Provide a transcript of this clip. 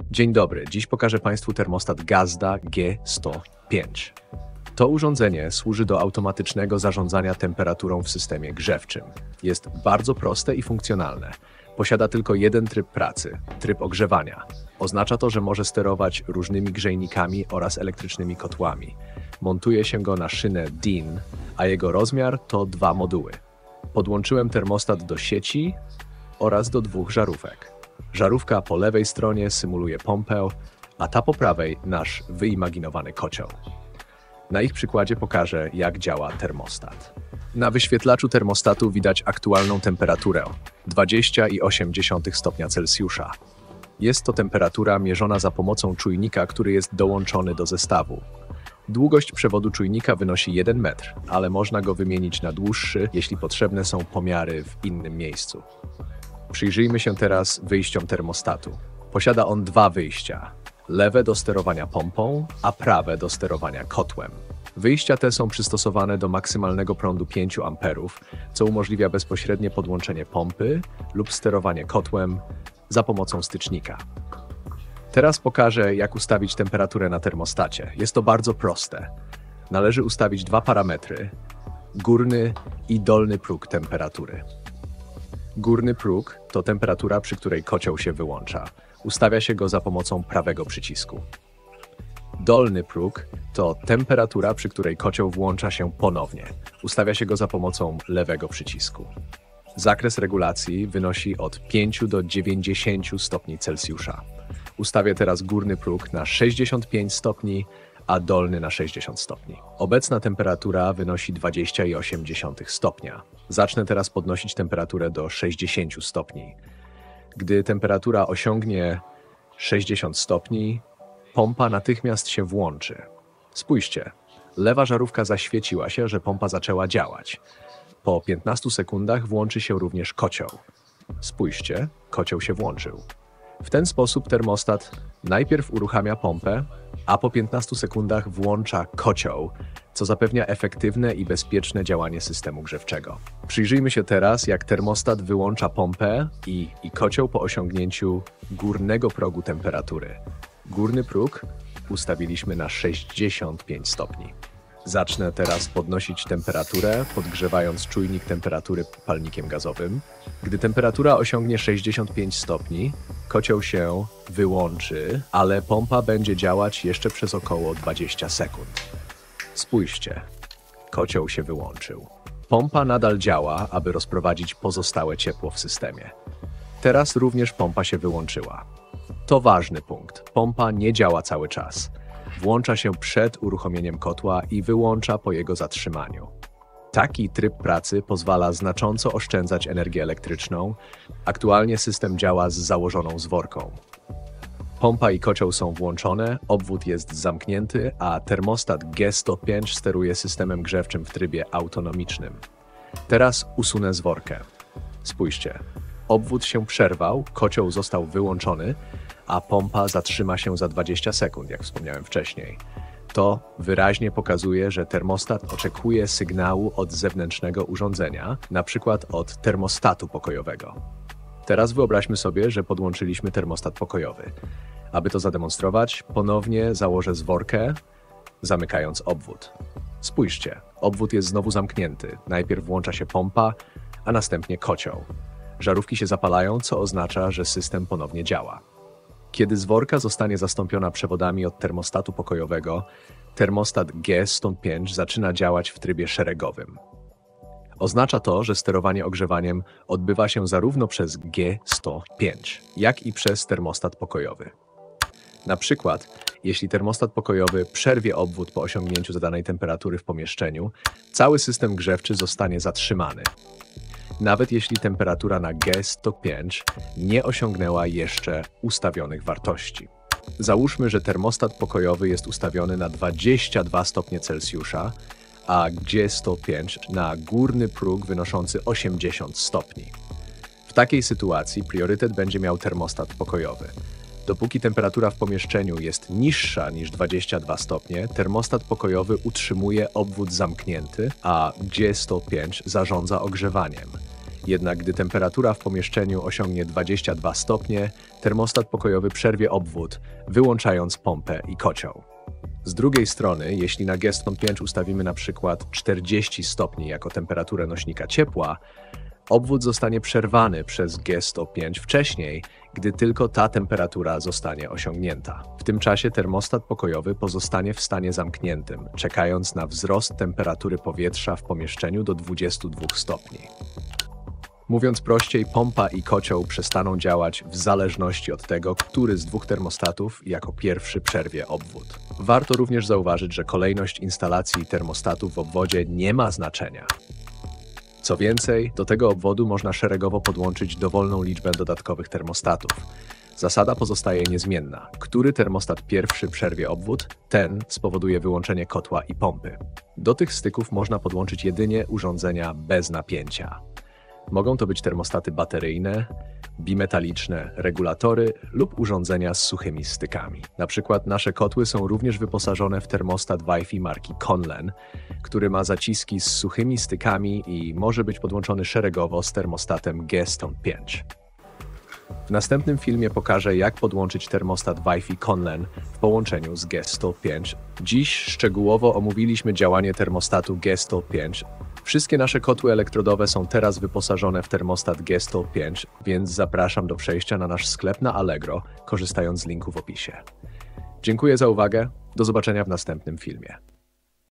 Dzień dobry, dziś pokażę Państwu termostat Gazda G105. To urządzenie służy do automatycznego zarządzania temperaturą w systemie grzewczym. Jest bardzo proste i funkcjonalne. Posiada tylko jeden tryb pracy, tryb ogrzewania. Oznacza to, że może sterować różnymi grzejnikami oraz elektrycznymi kotłami. Montuje się go na szynę DIN, a jego rozmiar to 2 moduły. Podłączyłem termostat do sieci oraz do 2 żarówek. Żarówka po lewej stronie symuluje pompę, a ta po prawej nasz wyimaginowany kocioł. Na ich przykładzie pokażę, jak działa termostat. Na wyświetlaczu termostatu widać aktualną temperaturę 20,8 stopnia Celsjusza. Jest to temperatura mierzona za pomocą czujnika, który jest dołączony do zestawu. Długość przewodu czujnika wynosi 1 metr, ale można go wymienić na dłuższy, jeśli potrzebne są pomiary w innym miejscu. Przyjrzyjmy się teraz wyjściom termostatu. Posiada on 2 wyjścia. Lewe do sterowania pompą, a prawe do sterowania kotłem. Wyjścia te są przystosowane do maksymalnego prądu 5 A, co umożliwia bezpośrednie podłączenie pompy lub sterowanie kotłem za pomocą stycznika. Teraz pokażę, jak ustawić temperaturę na termostacie. Jest to bardzo proste. Należy ustawić 2 parametry: górny i dolny próg temperatury. Górny próg to temperatura, przy której kocioł się wyłącza. Ustawia się go za pomocą prawego przycisku. Dolny próg to temperatura, przy której kocioł włącza się ponownie. Ustawia się go za pomocą lewego przycisku. Zakres regulacji wynosi od 5 do 90 stopni Celsjusza. Ustawię teraz górny próg na 65 stopni, a dolny na 60 stopni. Obecna temperatura wynosi 20,8 stopnia. Zacznę teraz podnosić temperaturę do 60 stopni. Gdy temperatura osiągnie 60 stopni, pompa natychmiast się włączy. Spójrzcie, lewa żarówka zaświeciła się, że pompa zaczęła działać. Po 15 sekundach włączy się również kocioł. Spójrzcie, kocioł się włączył. W ten sposób termostat najpierw uruchamia pompę, a po 15 sekundach włącza kocioł, co zapewnia efektywne i bezpieczne działanie systemu grzewczego. Przyjrzyjmy się teraz, jak termostat wyłącza pompę i kocioł po osiągnięciu górnego progu temperatury. Górny próg ustawiliśmy na 65 stopni. Zacznę teraz podnosić temperaturę, podgrzewając czujnik temperatury palnikiem gazowym. Gdy temperatura osiągnie 65 stopni, kocioł się wyłączy, ale pompa będzie działać jeszcze przez około 20 sekund. Spójrzcie, kocioł się wyłączył. Pompa nadal działa, aby rozprowadzić pozostałe ciepło w systemie. Teraz również pompa się wyłączyła. To ważny punkt. Pompa nie działa cały czas. Włącza się przed uruchomieniem kotła i wyłącza po jego zatrzymaniu. Taki tryb pracy pozwala znacząco oszczędzać energię elektryczną. Aktualnie system działa z założoną zworką. Pompa i kocioł są włączone, obwód jest zamknięty, a termostat G105 steruje systemem grzewczym w trybie autonomicznym. Teraz usunę zworkę. Spójrzcie, obwód się przerwał, kocioł został wyłączony, a pompa zatrzyma się za 20 sekund, jak wspomniałem wcześniej. To wyraźnie pokazuje, że termostat oczekuje sygnału od zewnętrznego urządzenia, np. od termostatu pokojowego. Teraz wyobraźmy sobie, że podłączyliśmy termostat pokojowy. Aby to zademonstrować, ponownie założę zworkę, zamykając obwód. Spójrzcie, obwód jest znowu zamknięty. Najpierw włącza się pompa, a następnie kocioł. Żarówki się zapalają, co oznacza, że system ponownie działa. Kiedy zworka zostanie zastąpiona przewodami od termostatu pokojowego, termostat G105 zaczyna działać w trybie szeregowym. Oznacza to, że sterowanie ogrzewaniem odbywa się zarówno przez G105, jak i przez termostat pokojowy. Na przykład, jeśli termostat pokojowy przerwie obwód po osiągnięciu zadanej temperatury w pomieszczeniu, cały system grzewczy zostanie zatrzymany. Nawet jeśli temperatura na G105 nie osiągnęła jeszcze ustawionych wartości. Załóżmy, że termostat pokojowy jest ustawiony na 22 stopnie Celsjusza, a G105 na górny próg wynoszący 80 stopni. W takiej sytuacji priorytet będzie miał termostat pokojowy. Dopóki temperatura w pomieszczeniu jest niższa niż 22 stopnie, termostat pokojowy utrzymuje obwód zamknięty, a G105 zarządza ogrzewaniem. Jednak gdy temperatura w pomieszczeniu osiągnie 22 stopnie, termostat pokojowy przerwie obwód, wyłączając pompę i kocioł. Z drugiej strony, jeśli na G105 ustawimy na przykład 40 stopni jako temperaturę nośnika ciepła, obwód zostanie przerwany przez G105 wcześniej, gdy tylko ta temperatura zostanie osiągnięta. W tym czasie termostat pokojowy pozostanie w stanie zamkniętym, czekając na wzrost temperatury powietrza w pomieszczeniu do 22 stopni. Mówiąc prościej, pompa i kocioł przestaną działać w zależności od tego, który z dwóch termostatów jako pierwszy przerwie obwód. Warto również zauważyć, że kolejność instalacji termostatów w obwodzie nie ma znaczenia. Co więcej, do tego obwodu można szeregowo podłączyć dowolną liczbę dodatkowych termostatów. Zasada pozostaje niezmienna. Który termostat pierwszy przerwie obwód, ten spowoduje wyłączenie kotła i pompy. Do tych styków można podłączyć jedynie urządzenia bez napięcia. Mogą to być termostaty bateryjne, bimetaliczne, regulatory lub urządzenia z suchymi stykami. Na przykład nasze kotły są również wyposażone w termostat Wi-Fi marki Conlen, który ma zaciski z suchymi stykami i może być podłączony szeregowo z termostatem G105. W następnym filmie pokażę, jak podłączyć termostat Wi-Fi Conlen w połączeniu z G105. Dziś szczegółowo omówiliśmy działanie termostatu G105. Wszystkie nasze kotły elektrodowe są teraz wyposażone w termostat G105, więc zapraszam do przejścia na nasz sklep na Allegro, korzystając z linku w opisie. Dziękuję za uwagę, do zobaczenia w następnym filmie.